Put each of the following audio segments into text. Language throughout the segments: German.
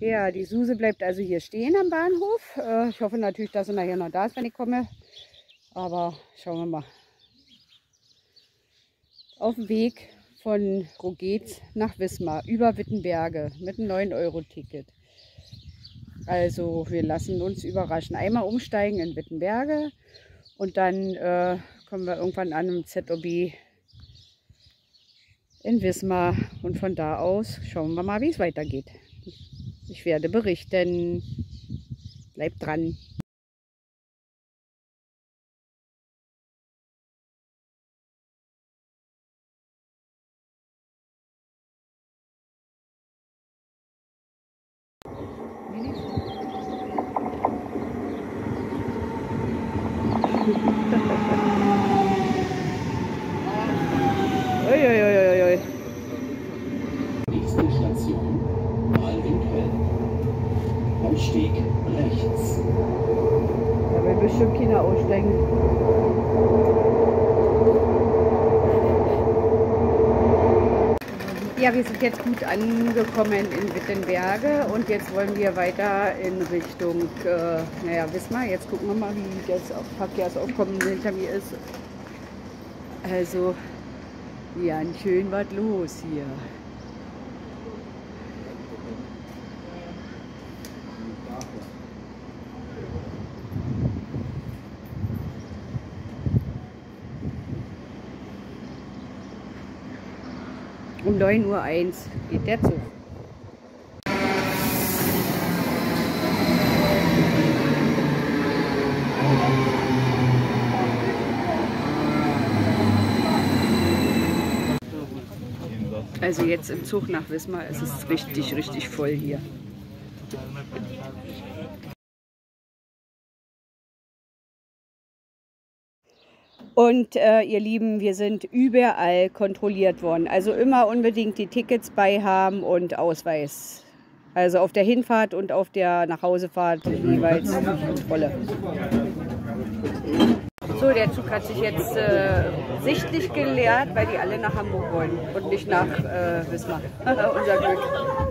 Ja, die Suse bleibt also hier stehen am Bahnhof. Ich hoffe natürlich, dass sie nachher noch da ist, wenn ich komme. Aber schauen wir mal. Auf dem Weg von Rogetz nach Wismar über Wittenberge mit einem 9-Euro-Ticket. Also wir lassen uns überraschen. Einmal umsteigen in Wittenberge und dann kommen wir irgendwann an einem ZOB in Wismar. Und von da aus schauen wir mal, wie es weitergeht. Ich werde berichten. Bleibt dran. Uiuiuiui. Nächste Station, Wahlwinkel. Ausstieg rechts. Da will bestimmt keiner aussteigen. Ja, wir sind jetzt gut angekommen in Wittenberge und jetzt wollen wir weiter in Richtung Wismar. Jetzt gucken wir mal, wie das Verkehrsaufkommen hinter mir ist. Also, ja, schön was los hier. Um 9:01 Uhr geht der Zug. Also jetzt im Zug nach Wismar ist es richtig, richtig voll hier. Und ihr Lieben, wir sind überall kontrolliert worden. Also immer unbedingt die Tickets bei haben und Ausweis. Also auf der Hinfahrt und auf der Nachhausefahrt jeweils Kontrolle. So, der Zug hat sich jetzt sichtlich geleert, weil die alle nach Hamburg wollen und nicht nach Wismar. Unser Glück.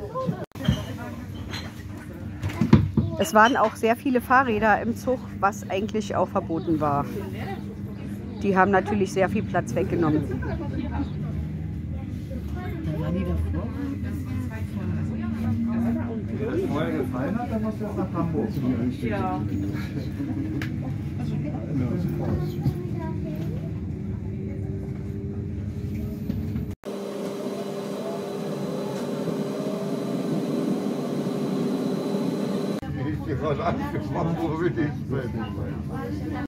Es waren auch sehr viele Fahrräder im Zug, was eigentlich auch verboten war. Die haben natürlich sehr viel Platz weggenommen. Wenn es vorher gefallen hat, dann musst du jetzt nach Hamburg. Ja. Ich bin gerade angesprochen, wo will ich sein?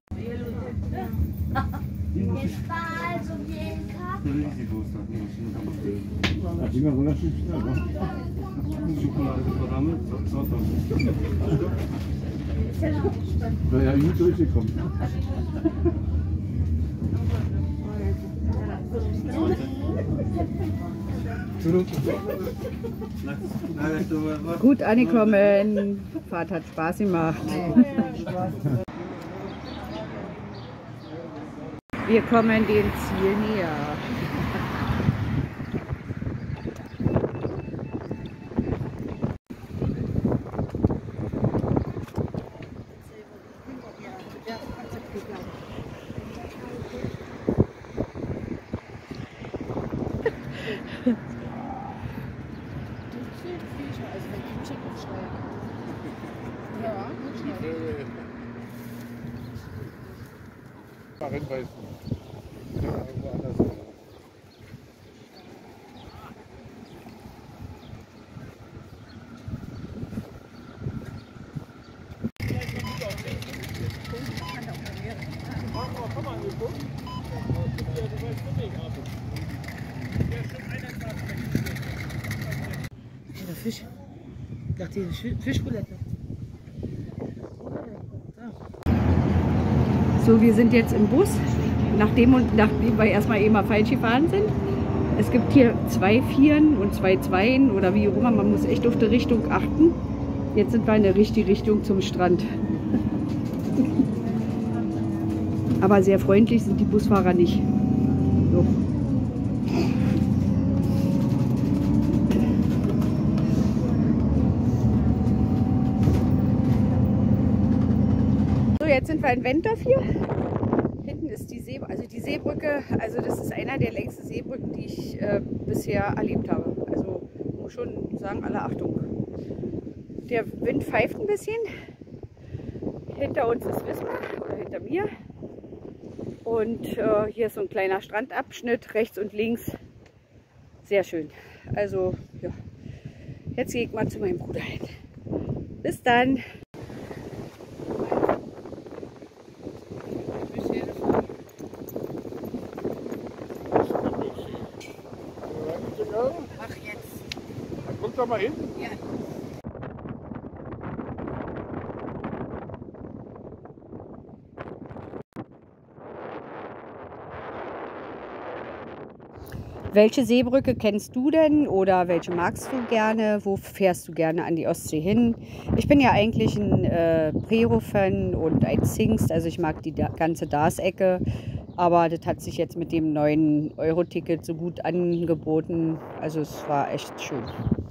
Jetzt war also jeden Da ging er relativ schnell, wäre ja gut durchgekommen. Gut angekommen. Fahrt hat Spaß gemacht. Wir kommen dem Ziel näher. Der Fisch. Ich dachte, die Fischbulette. So, wir sind jetzt im Bus, nachdem wir erstmal eben mal falsch gefahren sind. Es gibt hier 2 Vieren und 2 Zweien oder wie auch immer, man muss echt auf die Richtung achten. Jetzt sind wir in der richtigen Richtung zum Strand. Aber sehr freundlich sind die Busfahrer nicht. So. jetzt sind wir in Wentorf hier. Hinten ist die Seebrücke, also das ist einer der längsten Seebrücken, die ich bisher erlebt habe. Also muss schon sagen, alle Achtung. Der Wind pfeift ein bisschen. Hinter uns ist Wismar, oder hinter mir. Und hier ist so ein kleiner Strandabschnitt, rechts und links. Sehr schön. Also ja, jetzt gehe ich mal zu meinem Bruder hin. Bis dann. Ach, jetzt. Dann kommt doch mal hin. Ja. Welche Seebrücke kennst du denn oder welche magst du gerne? Wo fährst du gerne an die Ostsee hin? Ich bin ja eigentlich ein Prerow-Fan und ein Zingst, also ich mag die ganze Darß-Ecke. Aber das hat sich jetzt mit dem neuen Euro-Ticket so gut angeboten. Also es war echt schön.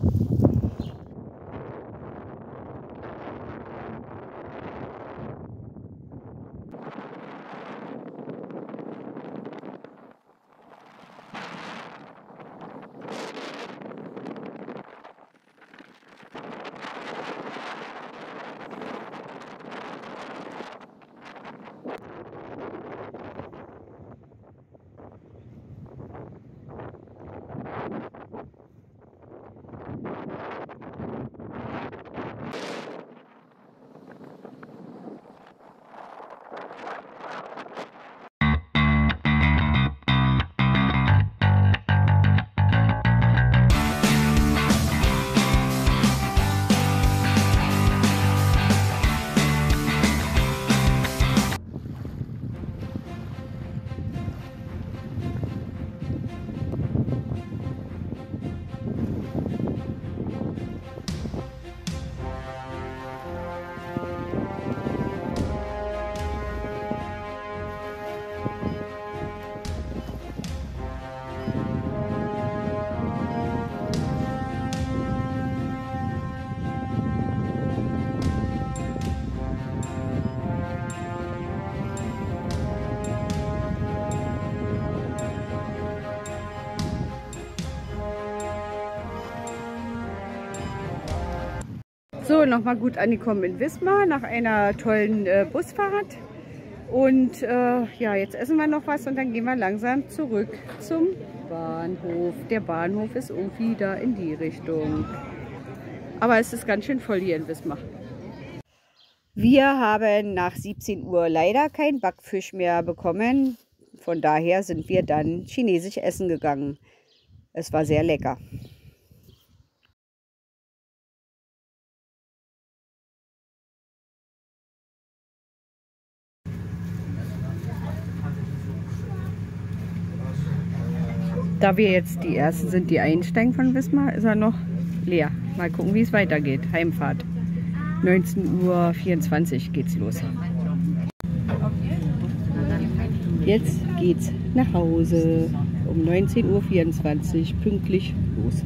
So, nochmal gut angekommen in Wismar nach einer tollen Busfahrt. Und ja, jetzt essen wir noch was und dann gehen wir langsam zurück zum Bahnhof. Der Bahnhof ist irgendwie da in die Richtung. Aber es ist ganz schön voll hier in Wismar. Wir haben nach 17 Uhr leider keinen Backfisch mehr bekommen. Von daher sind wir dann chinesisch essen gegangen. Es war sehr lecker. Da wir jetzt die Ersten sind, die einsteigen von Wismar, ist er noch leer. Mal gucken, wie es weitergeht. Heimfahrt. 19:24 Uhr geht's los. Jetzt geht's nach Hause. Um 19:24 Uhr pünktlich los.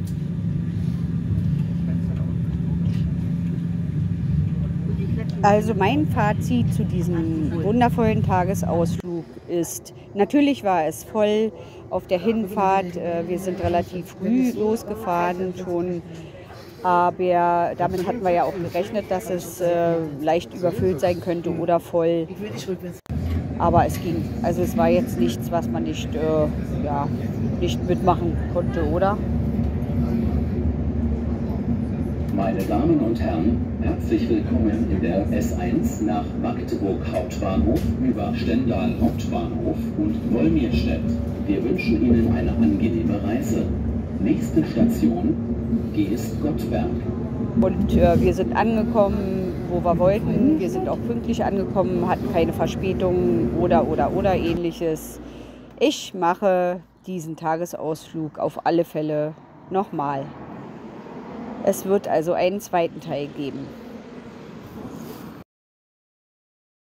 Also mein Fazit zu diesem wundervollen Tagesausflug ist, natürlich war es voll auf der Hinfahrt. Wir sind relativ früh losgefahren schon, aber damit hatten wir ja auch gerechnet, dass es leicht überfüllt sein könnte oder voll. Aber es ging. Also es war jetzt nichts, was man nicht, ja, nicht mitmachen konnte, oder? Meine Damen und Herren, herzlich willkommen in der S1 nach Magdeburg Hauptbahnhof über Stendal Hauptbahnhof und Wolmirstedt. Wir wünschen Ihnen eine angenehme Reise. Nächste Station, Geest Gottberg. Und wir sind angekommen, wo wir wollten. Wir sind auch pünktlich angekommen, hatten keine Verspätungen oder ähnliches. Ich mache diesen Tagesausflug auf alle Fälle nochmal. Es wird also einen zweiten Teil geben.